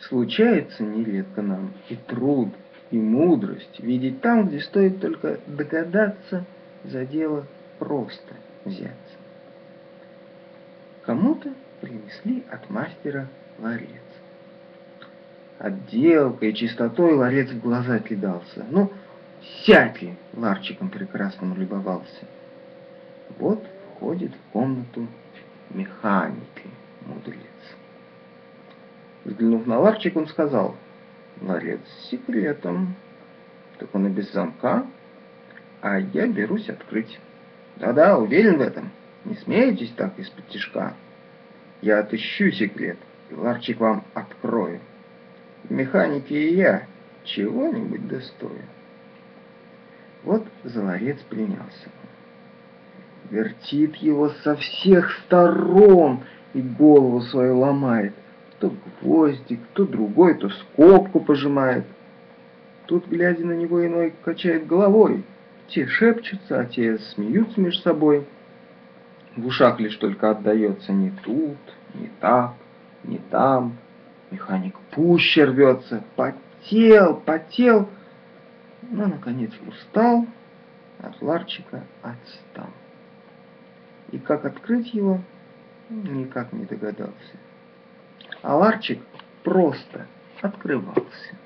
Случается нередко нам и труд, и мудрость видеть там, где стоит только догадаться, за дело просто взяться. Кому-то принесли от мастера ларец. Отделкой и чистотой ларец в глаза кидался. Ну, всякий ларчиком прекрасным любовался. Вот входит в комнату механики мудрец. Взглянув на ларчик, он сказал: ларец с секретом, так он и без замка, а я берусь открыть. Да-да, уверен в этом. Не смейтесь так из-под тишка. Я отыщу секрет, и ларчик вам открою. В механике и я чего-нибудь достою. Вот за ларец принялся. Вертит его со всех сторон и голову свою ломает. То гвоздик, то другой, то скобку пожимает. Тут, глядя на него, иной качает головой. Те шепчутся, а те смеются между собой. В ушах лишь только отдается ни тут, ни так, ни там. Механик пуще рвется, потел, но, наконец, устал, от ларчика отстал. И как открыть его, никак не догадался. А ларчик просто открывался.